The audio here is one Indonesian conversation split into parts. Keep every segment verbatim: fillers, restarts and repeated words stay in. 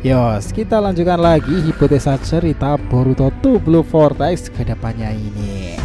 Yos, kita lanjutkan lagi hipotesa cerita Boruto two Blue Vortex ke depannya ini.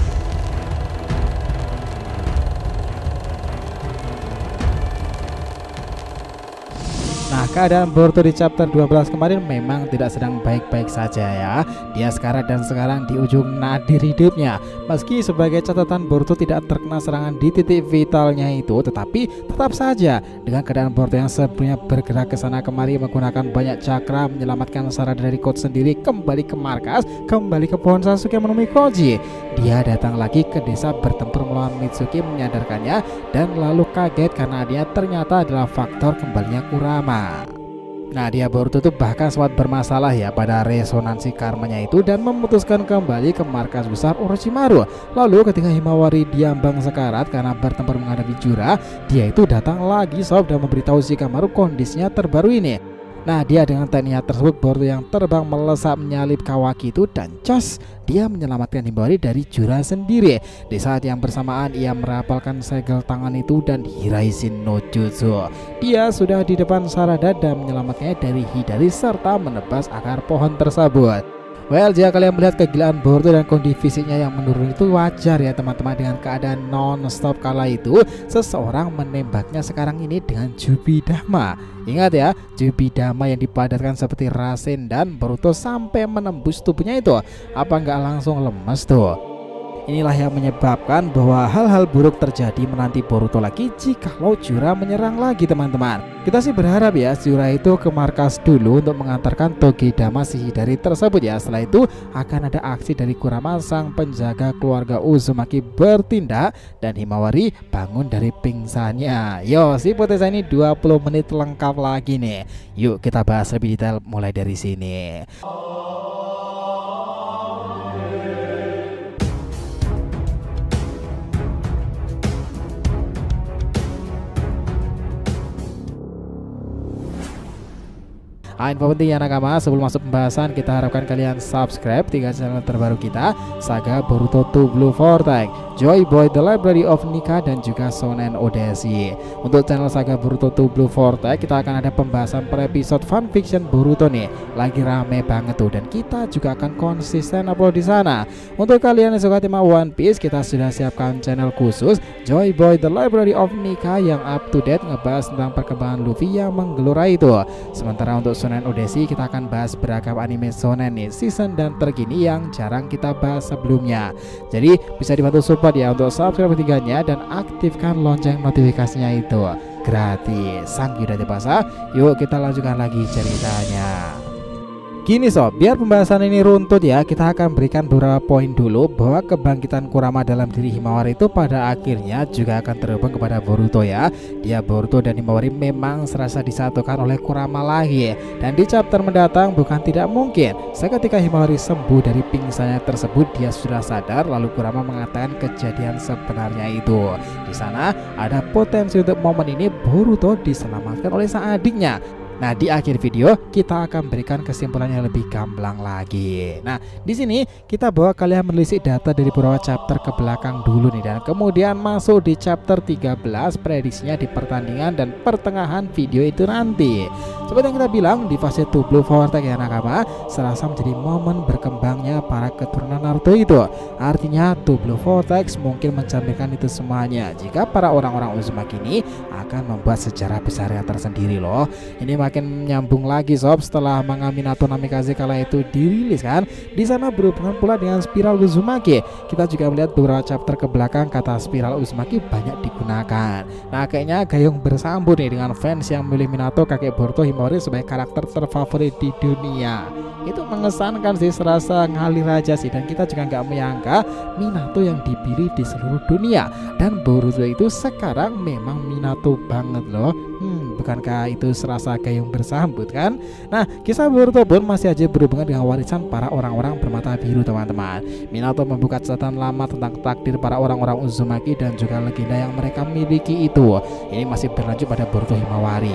Nah, keadaan Boruto di chapter dua belas kemarin memang tidak sedang baik-baik saja ya. Dia sekarang dan sekarang di ujung nadir hidupnya. Meski sebagai catatan Boruto tidak terkena serangan di titik vitalnya itu, tetapi tetap saja dengan keadaan Boruto yang sebelumnya bergerak ke sana kemari menggunakan banyak cakra menyelamatkan Sarada dari Code sendiri, kembali ke markas, kembali ke pohon Sasuke menemui Koji. Dia datang lagi ke desa bertempur melawan Mitsuki menyadarkannya dan lalu kaget karena dia ternyata adalah faktor kembalinya Kurama. Nah, dia Boruto itu bahkan sempat bermasalah ya pada resonansi karmanya itu dan memutuskan kembali ke markas besar Orochimaru. Lalu ketika Himawari diambang sekarat karena bertempur menghadapi Jura, dia itu datang lagi sob dan memberitahu Shikamaru kondisinya terbaru ini. Nah, dia dengan tekniknya tersebut Boruto yang terbang melesat menyalip Kawaki itu dan cas, dia menyelamatkan Himawari dari Jura sendiri. Di saat yang bersamaan ia merapalkan segel tangan itu dan Hiraishin no Jutsu. Dia sudah di depan Sarada dan menyelamatkannya dari Hidari serta menebas akar pohon tersebut. Well, jika kalian melihat kegilaan Boruto dan kondisi fisiknya yang menurun itu wajar ya teman-teman. Dengan keadaan non-stop kala itu, seseorang menembaknya sekarang ini dengan Jubidama. Ingat ya, Jubidama yang dipadatkan seperti Rasen dan Boruto sampai menembus tubuhnya itu. Apa nggak langsung lemes tuh? Inilah yang menyebabkan bahwa hal-hal buruk terjadi menanti Boruto lagi jikalau Jura menyerang lagi teman-teman. Kita sih berharap ya Jura itu ke markas dulu untuk mengantarkan Togedama si Hidari tersebut ya. Setelah itu akan ada aksi dari Kurama sang penjaga keluarga Uzumaki bertindak dan Himawari bangun dari pingsannya. Yo, hipotesa ini dua puluh menit lengkap lagi nih. Yuk kita bahas lebih detail mulai dari sini. Ah, info penting ya nakama, sebelum masuk pembahasan kita harapkan kalian subscribe tiga channel terbaru kita, Saga Boruto two Blue Vortex, Joy Boy The Library of Nika, dan juga Shonen Odyssey. Untuk channel Saga Boruto two Blue Vortex kita akan ada pembahasan per episode fanfiction Boruto nih, lagi rame banget tuh, dan kita juga akan konsisten upload di sana. Untuk kalian yang suka tema One Piece, kita sudah siapkan channel khusus Joy Boy The Library of Nika yang up to date ngebahas tentang perkembangan Luffy yang menggelora itu. Sementara untuk Shonen Odyssey kita akan bahas beragam anime shonen nih, season dan terkini yang jarang kita bahas sebelumnya. Jadi bisa dibantu support ya untuk subscribe ketiganya dan aktifkan lonceng notifikasinya itu gratis. Sang yuda dewasa, yuk kita lanjutkan lagi ceritanya. Gini sob, biar pembahasan ini runtut ya, kita akan berikan beberapa poin dulu bahwa kebangkitan Kurama dalam diri Himawari itu pada akhirnya juga akan terhubung kepada Boruto ya. Dia Boruto dan Himawari memang serasa disatukan oleh Kurama lagi. Dan di chapter mendatang bukan tidak mungkin seketika Himawari sembuh dari pingsannya tersebut dia sudah sadar lalu Kurama mengatakan kejadian sebenarnya itu. Di sana ada potensi untuk momen ini Boruto diselamatkan oleh sang adiknya. Nah, di akhir video kita akan berikan kesimpulan yang lebih gamblang lagi. Nah, di sini kita bawa kalian menelisik data dari beberapa chapter ke belakang dulu nih, dan kemudian masuk di chapter tiga belas prediksinya di pertandingan dan pertengahan video itu nanti. Seperti yang kita bilang di fase two Blue Vortex ya nakama, serasa menjadi momen berkembangnya para keturunan Naruto itu. Artinya two Blue Vortex mungkin mencerminkan itu semuanya jika para orang-orang Uzumaki ini akan membuat sejarah besar yang tersendiri loh. Ini makin nyambung lagi sob setelah manga Minato Namikaze kala itu dirilis kan. Di sana berhubungan pula dengan spiral Uzumaki. Kita juga melihat beberapa chapter ke belakang kata spiral Uzumaki banyak digunakan. Nah, kayaknya gayung bersambut nih dengan fans yang memilih Minato kakek Boruto Himawari sebagai karakter terfavorit di dunia. Itu mengesankan sih, serasa ngalir aja sih, dan kita juga nggak menyangka Minato yang dipilih di seluruh dunia dan Boruto itu sekarang memang Minato banget loh. Hmm, bukankah itu serasa gayung bersambut kan? Nah, kisah Boruto pun masih aja berhubungan dengan warisan para orang-orang bermata biru teman-teman. Minato membuka catatan lama tentang takdir para orang-orang Uzumaki dan juga legenda yang mereka miliki itu. Ini masih berlanjut pada Boruto Himawari.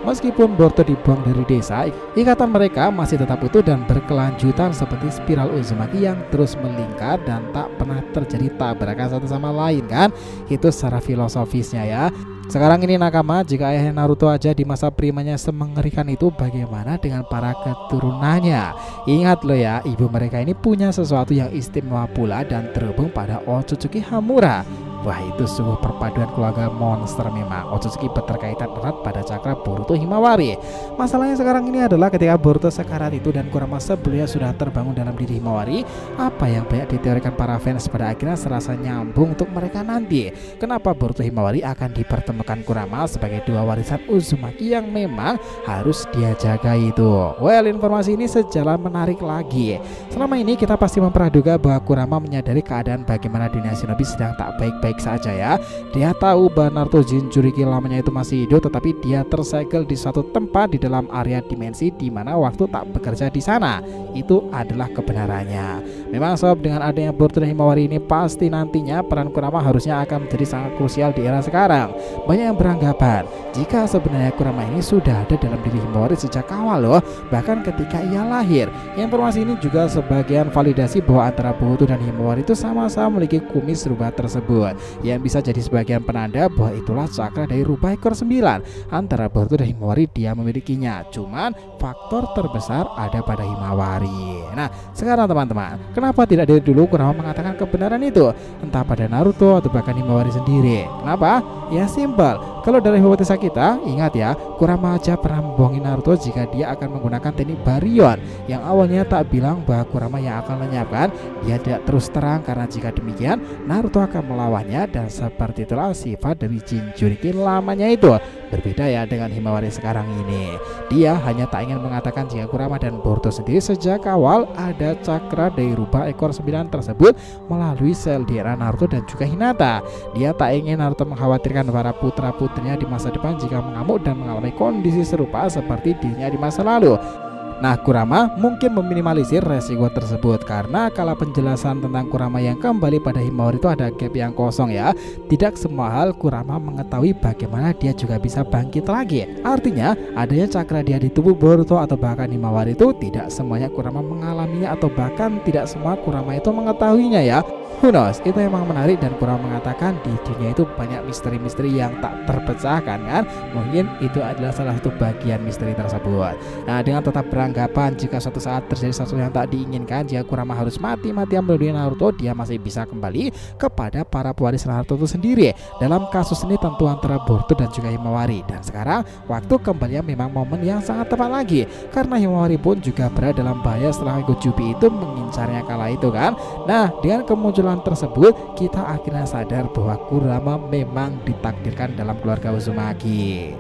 Meskipun Boruto dibuang dari desa, ikatan mereka masih tetap utuh dan berkelanjutan seperti spiral Uzumaki yang terus melingkar dan tak pernah terjadi tabrakan satu sama lain kan. Itu secara filosofisnya ya. Sekarang ini nakama, jika ayah Naruto aja di masa primanya semengerikan itu, bagaimana dengan para keturunannya? Ingat loh ya, ibu mereka ini punya sesuatu yang istimewa pula dan terhubung pada Otsutsuki Hamura. Wah, itu sungguh perpaduan keluarga monster memang. Otsutsuki berterkaitan erat pada cakra Boruto Himawari. Masalahnya sekarang ini adalah ketika Boruto sekarat itu dan Kurama sebelumnya sudah terbangun dalam diri Himawari, apa yang banyak diteorikan para fans pada akhirnya serasa nyambung untuk mereka nanti. Kenapa Boruto Himawari akan dipertemukan Kurama sebagai dua warisan Uzumaki yang memang harus dia jaga itu? Well, informasi ini sejalan menarik lagi. Selama ini kita pasti mempraduga bahwa Kurama menyadari keadaan bagaimana dunia shinobi sedang tak baik-baik baik saja ya. Dia tahu bahwa Naruto Jinchuriki lamanya itu masih hidup, tetapi dia tersegel di suatu tempat di dalam area dimensi di mana waktu tak bekerja di sana. Itu adalah kebenarannya. Memang sob, dengan adanya Boruto dan Himawari ini pasti nantinya peran Kurama harusnya akan menjadi sangat krusial di era sekarang. Banyak yang beranggapan jika sebenarnya Kurama ini sudah ada dalam diri Himawari sejak awal loh, bahkan ketika ia lahir. Informasi ini juga sebagian validasi bahwa antara Boruto dan Himawari itu sama-sama memiliki kumis rubah tersebut, yang bisa jadi sebagian penanda bahwa itulah cakra dari rubah ekor sembilan. Antara Boruto dan Himawari dia memilikinya, cuman faktor terbesar ada pada Himawari. Nah sekarang teman-teman, kenapa tidak dari dulu Kurama mengatakan kebenaran itu, entah pada Naruto atau bahkan Himawari sendiri? Kenapa? Ya simpel, kalau dari hipotesa kita, ingat ya, Kurama aja pernah membohongi Naruto jika dia akan menggunakan teknik Baryon, yang awalnya tak bilang bahwa Kurama yang akan lenyapkan. Dia tidak terus terang karena jika demikian Naruto akan melawannya, dan seperti itulah sifat dari Jinchuriki lamanya itu. Berbeda ya dengan Himawari sekarang ini. Dia hanya tak ingin mengatakan jika Kurama dan Boruto sendiri sejak awal ada cakra dari rubah ekor sembilan tersebut melalui sel D N A Naruto dan juga Hinata. Dia tak ingin Naruto mengkhawatirkan para putra-putrinya di masa depan jika mengamuk dan mengalami kondisi serupa seperti dirinya di masa lalu. Nah, Kurama mungkin meminimalisir resiko tersebut karena kala penjelasan tentang Kurama yang kembali pada Himawari itu ada gap yang kosong ya. Tidak semua hal Kurama mengetahui bagaimana dia juga bisa bangkit lagi. Artinya adanya cakra dia di tubuh Boruto atau bahkan Himawari itu tidak semuanya Kurama mengalaminya, atau bahkan tidak semua Kurama itu mengetahuinya ya. Who knows? Itu emang menarik, dan Kurama mengatakan di dunia itu banyak misteri-misteri yang tak terpecahkan kan. Mungkin itu adalah salah satu bagian misteri tersebut. Nah, dengan tetap beranggapan jika suatu saat terjadi sesuatu yang tak diinginkan, jika Kurama harus mati-matian melindungi Naruto, dia masih bisa kembali kepada para pewaris Naruto itu sendiri. Dalam kasus ini tentu antara Boruto dan juga Himawari. Dan sekarang waktu kembalinya memang momen yang sangat tepat lagi, karena Himawari pun juga berada dalam bahaya setelah Gojubi itu mengincarnya kala itu kan. Nah, dengan kemunculan tersebut kita akhirnya sadar bahwa Kurama memang ditakdirkan dalam keluarga Uzumaki.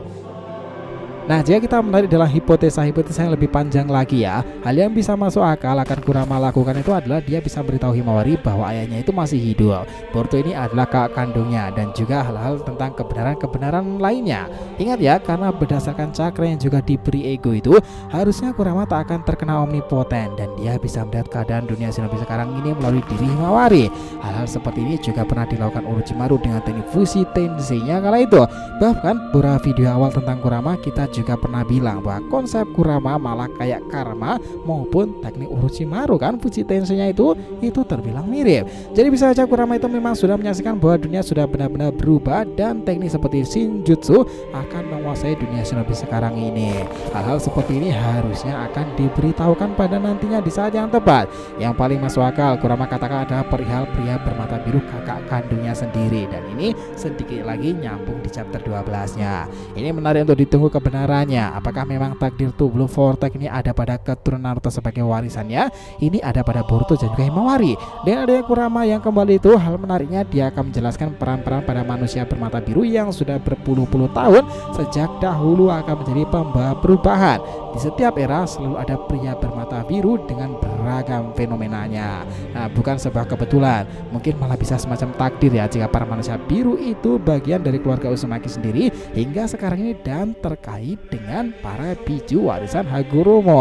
Nah, jika kita menarik dalam hipotesa-hipotesa yang lebih panjang lagi ya, hal yang bisa masuk akal akan Kurama lakukan itu adalah dia bisa beritahu Himawari bahwa ayahnya itu masih hidup. Boruto ini adalah kakak kandungnya, dan juga hal-hal tentang kebenaran-kebenaran lainnya. Ingat ya, karena berdasarkan cakra yang juga diberi ego itu, harusnya Kurama tak akan terkena omnipoten, dan dia bisa melihat keadaan dunia shinobi sekarang ini melalui diri Himawari. Hal-hal seperti ini juga pernah dilakukan Orochimaru dengan teknik fusi tensei-nya kala itu. Bahkan beberapa video awal tentang Kurama kita juga pernah bilang bahwa konsep Kurama malah kayak karma maupun teknik Orochimaru kan, fuji tensei-nya itu itu terbilang mirip. Jadi bisa saja Kurama itu memang sudah menyaksikan bahwa dunia sudah benar-benar berubah, dan teknik seperti Shinjutsu akan menguasai dunia shinobi sekarang ini. Hal-hal seperti ini harusnya akan diberitahukan pada nantinya di saat yang tepat. Yang paling masuk akal Kurama katakan adalah perihal pria bermata biru kakak kandungnya sendiri, dan ini sedikit lagi nyambung di chapter dua belas nya. Ini menarik untuk ditunggu kebenaran. Apakah memang takdir Two Blue Vortex ini ada pada keturunan Naruto sebagai warisannya? Ini ada pada Boruto dan juga Himawari. Dengan adanya Kurama yang kembali itu, hal menariknya dia akan menjelaskan peran-peran pada manusia bermata biru yang sudah berpuluh-puluh tahun sejak dahulu akan menjadi pembawa perubahan. Di setiap era selalu ada pria bermata biru dengan beragam fenomenanya. Nah, bukan sebuah kebetulan, mungkin malah bisa semacam takdir ya jika para manusia biru itu bagian dari keluarga Uzumaki sendiri hingga sekarang ini, dan terkait dengan para biju warisan Hagoromo.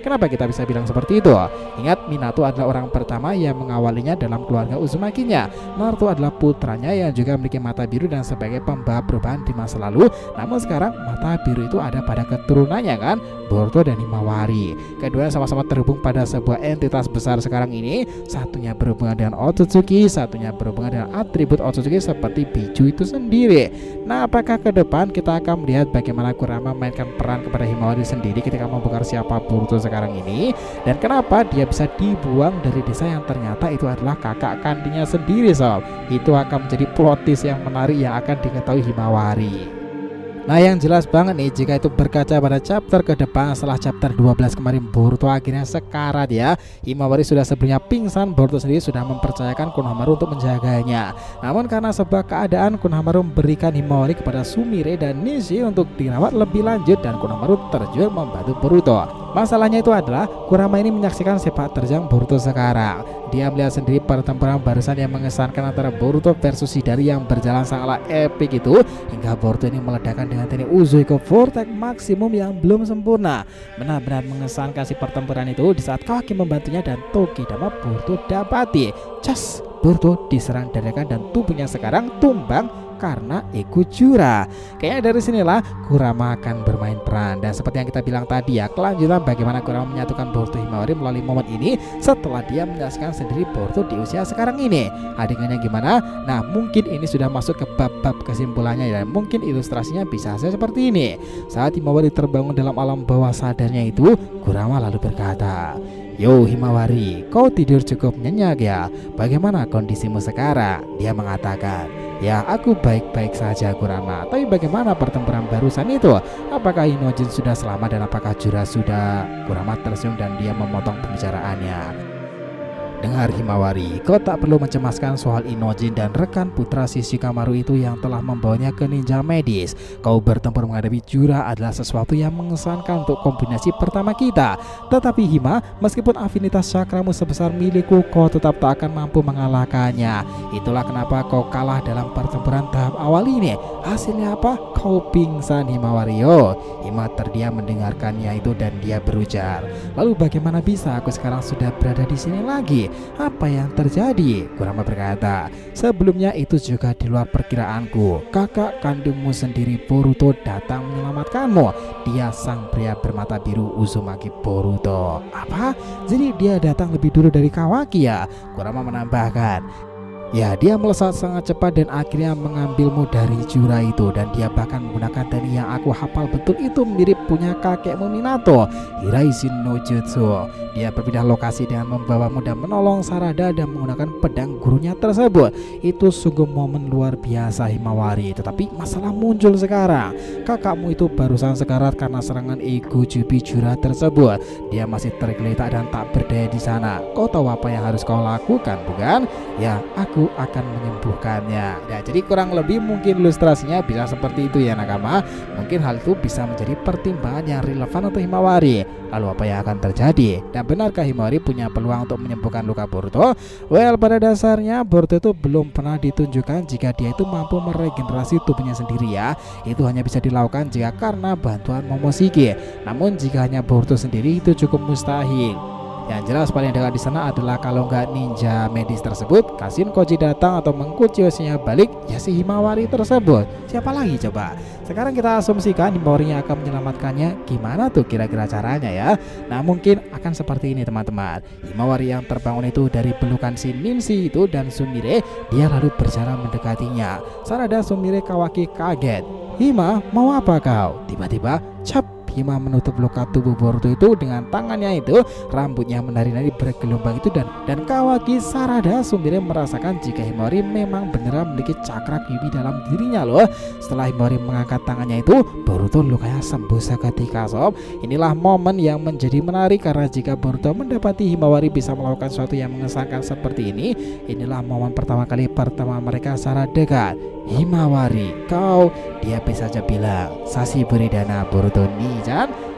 Kenapa kita bisa bilang seperti itu? Ingat, Minato adalah orang pertama yang mengawalinya dalam keluarga Uzumaki-nya. Naruto adalah putranya yang juga memiliki mata biru dan sebagai pembawa perubahan di masa lalu. Namun sekarang mata biru itu ada pada keturunannya kan, Boruto dan Himawari. Keduanya sama-sama terhubung pada sebuah entitas besar sekarang ini. Satunya berhubungan dengan Otsutsuki, satunya berhubungan dengan atribut Otsutsuki seperti Biju itu sendiri. Nah, apakah ke depan kita akan melihat bagaimana Kurama mainkan peran kepada Himawari sendiri ketika membongkar siapa Boruto sekarang ini, dan kenapa dia bisa dibuang dari desa yang ternyata itu adalah kakak kandungnya sendiri sob. Itu akan menjadi plot twist yang menarik yang akan diketahui Himawari. Nah, yang jelas banget nih, jika itu berkaca pada chapter ke depan setelah chapter dua belas kemarin, Boruto akhirnya sekarat ya. Himawari sudah sebelumnya pingsan, Boruto sendiri sudah mempercayakan Konohamaru untuk menjaganya. Namun karena sebuah keadaan, Konohamaru memberikan Himawari kepada Sumire dan Nishi untuk dirawat lebih lanjut, dan Konohamaru terjun membantu Boruto. Masalahnya itu adalah Kurama ini menyaksikan sepak terjang Boruto sekarang. Dia melihat sendiri pertempuran barusan yang mengesankan antara Boruto versus Hidari yang berjalan sangatlah epic itu, hingga Boruto ini meledakkan dengan teknik Uzoiko Vortex maksimum yang belum sempurna. Benar-benar mengesankan si pertempuran itu di saat Kawaki membantunya dan Tokidama Boruto dapati. Cas, Boruto diserang dadakan dan tubuhnya sekarang tumbang karena ego Jura. Kayaknya dari sinilah Kurama akan bermain peran. Dan seperti yang kita bilang tadi ya, kelanjutan bagaimana Kurama menyatukan Boruto Himawari melalui momen ini setelah dia menyaksikan sendiri Boruto di usia sekarang ini. Adegannya gimana? Nah, mungkin ini sudah masuk ke bab-bab kesimpulannya ya. Mungkin ilustrasinya bisa saja seperti ini. Saat Himawari terbangun dalam alam bawah sadarnya itu, Kurama lalu berkata, "Yo Himawari, kau tidur cukup nyenyak ya? Bagaimana kondisimu sekarang?" Dia mengatakan, "Ya, aku baik-baik saja Kurama. Tapi bagaimana pertempuran barusan itu? Apakah Inojin sudah selamat dan apakah Jura sudah?" Kurama tersenyum dan dia memotong pembicaraannya. "Dengar Himawari, kau tak perlu mencemaskan soal Inojin dan rekan putra si Shikamaru itu yang telah membawanya ke ninja medis. Kau bertempur menghadapi Jura adalah sesuatu yang mengesankan untuk kombinasi pertama kita. Tetapi Hima, meskipun afinitas cakramu sebesar milikku, kau tetap tak akan mampu mengalahkannya. Itulah kenapa kau kalah dalam pertempuran tahap awal ini. Hasilnya apa? Kau pingsan Himawari." Yo, Hima terdiam mendengarkannya itu dan dia berujar, "Lalu bagaimana bisa aku sekarang sudah berada di sini lagi? Apa yang terjadi?" Kurama berkata, "Sebelumnya itu juga di luar perkiraanku. Kakak kandungmu sendiri Boruto datang menyelamatkanmu. Dia sang pria bermata biru Uzumaki Boruto." "Apa? Jadi dia datang lebih dulu dari Kawaki ya?" Kurama menambahkan, "Ya, dia melesat sangat cepat dan akhirnya mengambilmu dari Jura itu. Dan dia bahkan menggunakan teknik yang aku hafal betul itu mirip punya kakekmu Minato, Hiraishin no Jutsu. Dia berpindah lokasi dengan membawamu dan menolong Sarada dan menggunakan pedang gurunya tersebut. Itu sungguh momen luar biasa Himawari. Tetapi masalah muncul sekarang. Kakakmu itu barusan sekarat karena serangan ego Jubi Jura tersebut. Dia masih tergeletak dan tak berdaya di sana. Kau tahu apa yang harus kau lakukan, bukan? Ya, aku akan menyembuhkannya." Nah, jadi kurang lebih mungkin ilustrasinya bisa seperti itu ya nakama. Mungkin hal itu bisa menjadi pertimbangan yang relevan untuk Himawari. Lalu apa yang akan terjadi? Dan benarkah Himawari punya peluang untuk menyembuhkan luka Boruto? Well, pada dasarnya Boruto itu belum pernah ditunjukkan jika dia itu mampu meregenerasi tubuhnya sendiri ya. Itu hanya bisa dilakukan jika karena bantuan Momoshiki. Namun jika hanya Boruto sendiri itu cukup mustahil. Yang jelas paling dekat di sana adalah kalau nggak ninja medis tersebut, Kashin Koji datang atau mengkunci Yoshinya balik, ya si Himawari tersebut. Siapa lagi coba? Sekarang kita asumsikan Himawarinya akan menyelamatkannya. Gimana tuh kira-kira caranya ya? Nah, mungkin akan seperti ini teman-teman. Himawari yang terbangun itu dari pelukan si Ninshi itu dan Sumire, dia lalu berjalan mendekatinya. Sarada, Sumire, Kawaki kaget. "Hima, mau apa kau?" Tiba-tiba, cap, Hima menutup luka tubuh Boruto itu dengan tangannya itu. Rambutnya menari-nari bergelombang itu dan dan Kawaki, Sarada, Sumire merasakan jika Himawari memang beneran memiliki cakra Kyuubi dalam dirinya loh. Setelah Himawari mengangkat tangannya itu, Boruto lukanya sembuh seketika sob. Inilah momen yang menjadi menarik karena jika Boruto mendapati Himawari bisa melakukan sesuatu yang mengesankan seperti ini, inilah momen pertama kali pertemuan mereka secara dekat. "Himawari, kau," dia bisa saja bilang, "Sashi Buridana Boruto Nichan."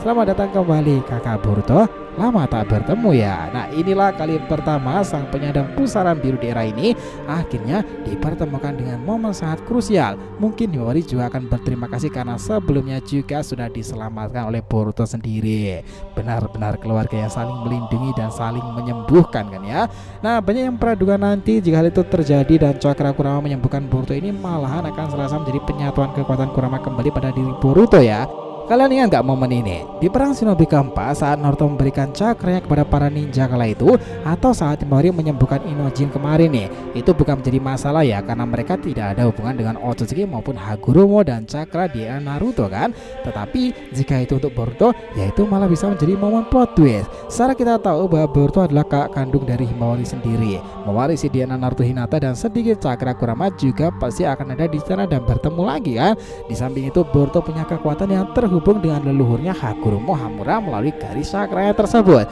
Selamat datang kembali kakak Boruto. Lama tak bertemu ya. Nah, inilah kali pertama sang penyandang pusaran biru di era ini akhirnya dipertemukan dengan momen sangat krusial. Mungkin Himawari juga akan berterima kasih karena sebelumnya juga sudah diselamatkan oleh Boruto sendiri. Benar-benar keluarga yang saling melindungi dan saling menyembuhkan kan ya. Nah, banyak yang praduga nanti jika hal itu terjadi dan Cakra Kurama menyembuhkan Boruto ini malahan akan serasa menjadi penyatuan kekuatan Kurama kembali pada diri Boruto ya. Kalian ingat gak momen ini? Di perang Shinobi keempat saat Naruto memberikan cakranya kepada para ninja kala itu, atau saat Himawari menyembuhkan Inojin kemarin nih, itu bukan menjadi masalah ya, karena mereka tidak ada hubungan dengan Otsutsuki maupun Haguromo dan cakra di era Naruto kan. Tetapi jika itu untuk Boruto, ya itu malah bisa menjadi momen plot twist. Secara kita tahu bahwa Boruto adalah kakak kandung dari Himawari sendiri, mewarisi D N A Naruto Hinata dan sedikit cakra Kurama juga pasti akan ada di sana dan bertemu lagi kan. Di samping itu Boruto punya kekuatan yang terhubung hubung dengan leluhurnya Haguromo Hamura melalui garis cakranya tersebut.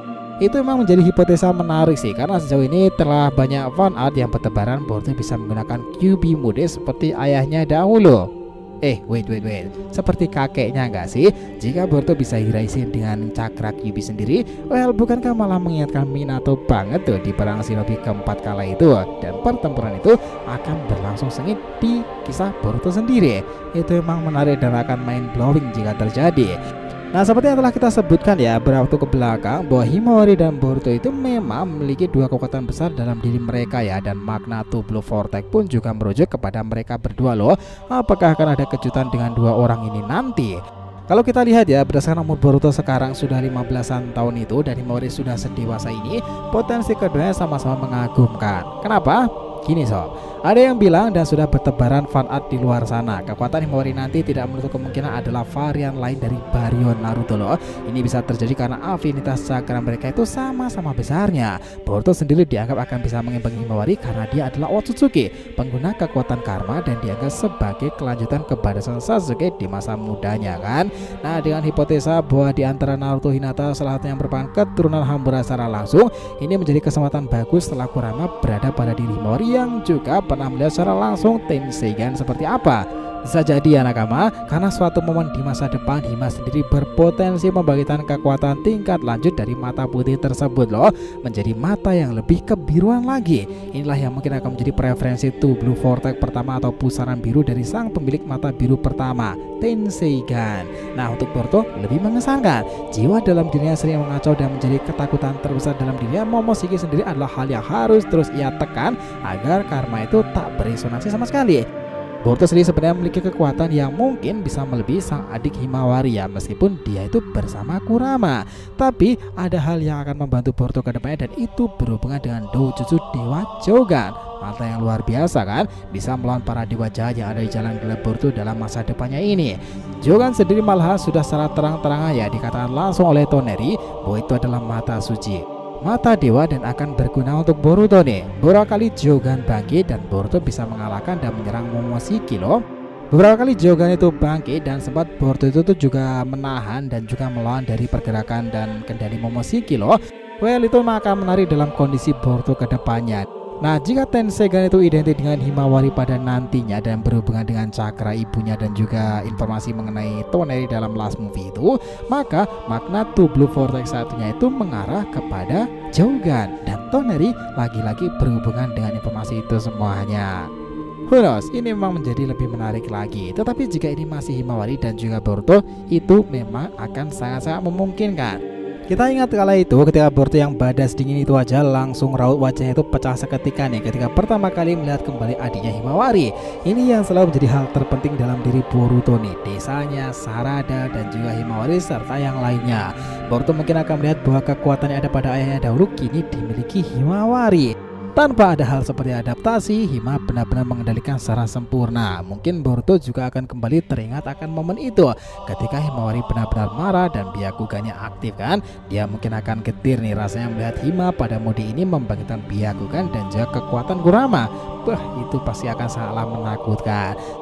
Itu memang menjadi hipotesa menarik sih, karena sejauh ini telah banyak fan art yang bertebaran Boruto bisa menggunakan Kyuubi mode seperti ayahnya dahulu. Eh wait wait wait seperti kakeknya enggak sih? Jika Boruto bisa Hiraishi dengan cakra Kyuubi sendiri, well bukankah malah mengingatkan Minato banget tuh di perang Shinobi keempat kala itu. Dan pertempuran itu akan berlangsung sengit di kisah Boruto sendiri. Itu memang menarik dan akan mind blowing jika terjadi. Nah, seperti yang telah kita sebutkan ya beberapa waktu ke belakang, bahwa Himawari dan Boruto itu memang memiliki dua kekuatan besar dalam diri mereka ya. Dan makna Two Blue Vortex pun juga merujuk kepada mereka berdua loh. Apakah akan ada kejutan dengan dua orang ini nanti? Kalau kita lihat ya, berdasarkan umur Boruto sekarang sudah lima belasan tahun itu dan Himawari sudah sedewasa ini, potensi keduanya sama-sama mengagumkan. Kenapa? Gini sob, ada yang bilang dan sudah bertebaran fan art di luar sana, kekuatan Himawari nanti tidak menutup kemungkinan adalah varian lain dari Baryon Naruto loh. Ini bisa terjadi karena afinitas cakra mereka itu sama-sama besarnya. Boruto sendiri dianggap akan bisa mengimbangi Himawari karena dia adalah Otsutsuki, pengguna kekuatan karma, dan dianggap sebagai kelanjutan kebadasan Sasuke di masa mudanya kan. Nah, dengan hipotesa bahwa di antara Naruto Hinata salah satu yang merupakan keturunan Hamura secara langsung, ini menjadi kesempatan bagus setelah Kurama berada pada diri Himawari yang juga pernah melihat secara langsung Tenseigan seperti apa. Bisa jadi ya nakama, karena suatu momen di masa depan Hima sendiri berpotensi membagikan kekuatan tingkat lanjut dari mata putih tersebut loh, menjadi mata yang lebih kebiruan lagi. Inilah yang mungkin akan menjadi preferensi Two Blue Vortex pertama atau pusaran biru dari sang pemilik mata biru pertama, Tenseigan. Nah, untuk Boruto lebih mengesankan, jiwa dalam dirinya sering mengacau dan menjadi ketakutan terbesar dalam dirinya. Momoshiki sendiri adalah hal yang harus terus ia tekan agar karma itu tak beresonansi sama sekali. Boruto sendiri sebenarnya memiliki kekuatan yang mungkin bisa melebihi sang adik Himawari ya, meskipun dia itu bersama Kurama. Tapi ada hal yang akan membantu Boruto ke depannya, dan itu berhubungan dengan Dojutsu Dewa Jogan. Mata yang luar biasa kan, bisa melawan para dewa jahat yang ada di jalan gelap Boruto dalam masa depannya ini. Jogan sendiri malah sudah secara terang-terangan ya dikatakan langsung oleh Toneri bahwa itu adalah mata suci, mata dewa, dan akan berguna untuk Boruto nih. Beberapa kali Jogan bangkit dan Boruto bisa mengalahkan dan menyerang Momoshiki loh. Beberapa kali Jogan itu bangkit dan sempat Boruto itu tuh juga menahan dan juga melawan dari pergerakan dan kendali Momoshiki loh. Well, itu maka menarik dalam kondisi Boruto ke depannya. Nah, jika Tenseigan itu identik dengan Himawari pada nantinya dan berhubungan dengan cakra ibunya dan juga informasi mengenai Toneri dalam last movie itu, maka makna Two Blue Vortex satunya itu mengarah kepada Jogan, dan Toneri lagi-lagi berhubungan dengan informasi itu semuanya. Who knows, ini memang menjadi lebih menarik lagi. Tetapi jika ini masih Himawari dan juga Boruto, itu memang akan sangat-sangat memungkinkan. Kita ingat kala itu ketika Boruto yang badas dingin itu aja langsung raut wajahnya itu pecah seketika nih ketika pertama kali melihat kembali adiknya Himawari. Ini yang selalu menjadi hal terpenting dalam diri Boruto nih, desanya, Sarada, dan juga Himawari serta yang lainnya. Boruto mungkin akan melihat bahwa kekuatan yang ada pada ayahnya dahulu kini dimiliki Himawari. Tanpa ada hal seperti adaptasi, Hima benar-benar mengendalikan secara sempurna. Mungkin Boruto juga akan kembali teringat akan momen itu ketika Himawari benar-benar marah dan Byakugannya aktif kan. Dia mungkin akan getir nih rasanya melihat Hima pada mode ini membangkitkan Byakugan dan juga kekuatan Kurama. Wah, itu pasti akan sangatlah menakutkan.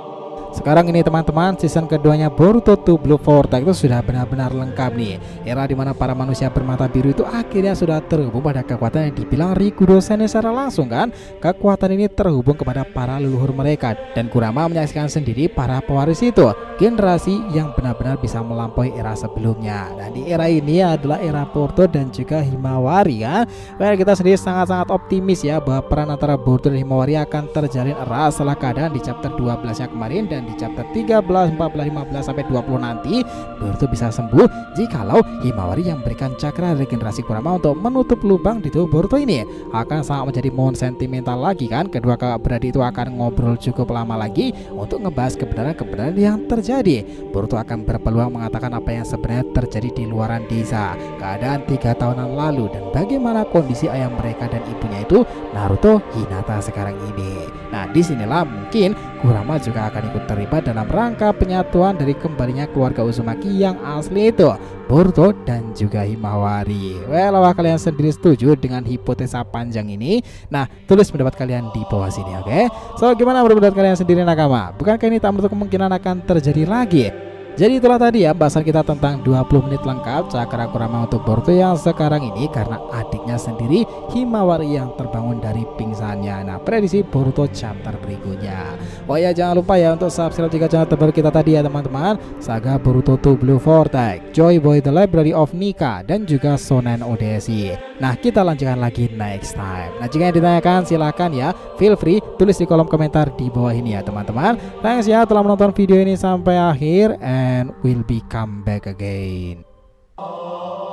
sekarang ini teman-teman, season keduanya Boruto dua Blue Vortex itu sudah benar-benar lengkap nih. Era dimana para manusia bermata biru itu akhirnya sudah terhubung pada kekuatan yang dibilang Rikudo Sensei secara langsung kan. Kekuatan ini terhubung kepada para leluhur mereka, dan Kurama menyaksikan sendiri para pewaris itu, generasi yang benar-benar bisa melampaui era sebelumnya. Dan di era ini adalah era Boruto dan juga Himawari kan. Well, kita sendiri sangat-sangat optimis ya bahwa peran antara Boruto dan Himawari akan terjalin erat setelah keadaan di chapter dua belas nya kemarin, dan di chapter tiga belas, empat belas, lima belas sampai dua puluh nanti Boruto bisa sembuh jikalau Himawari yang berikan cakra regenerasi Kurama untuk menutup lubang di tubuh Boruto ini. Akan sangat menjadi momen sentimental lagi kan. Kedua kakak beradik itu akan ngobrol cukup lama lagi untuk ngebahas kebenaran-kebenaran yang terjadi. Boruto akan berpeluang mengatakan apa yang sebenarnya terjadi di luaran desa, keadaan tiga tahunan lalu, dan bagaimana kondisi ayah mereka dan ibunya itu Naruto Hinata sekarang ini. Nah, disinilah mungkin Kurama juga akan ikut terlibat dalam rangka penyatuan dari kembalinya keluarga Uzumaki yang asli itu, Boruto dan juga Himawari. Well, apakah kalian sendiri setuju dengan hipotesa panjang ini? Nah, tulis pendapat kalian di bawah sini, oke? Okay? So, gimana menurut pendapat kalian sendiri nakama? Bukankah ini tak menutup kemungkinan akan terjadi lagi? Jadi itulah tadi ya bahasan kita tentang dua puluh menit lengkap cakra Kurama untuk Boruto yang sekarang ini, karena adiknya sendiri Himawari yang terbangun dari pingsannya. Nah, prediksi Boruto chapter berikutnya. Oh ya, jangan lupa ya untuk subscribe jika channel terbaru kita tadi ya teman-teman, Saga Boruto dua Blue Vortex, Joy Boy The Library of Nika, dan juga Shonen Odyssey. Nah, kita lanjutkan lagi next time. Nah, jika yang ditanyakan silakan ya, feel free tulis di kolom komentar di bawah ini ya teman-teman. Thanks ya telah menonton video ini sampai akhir, and we'll be come back again.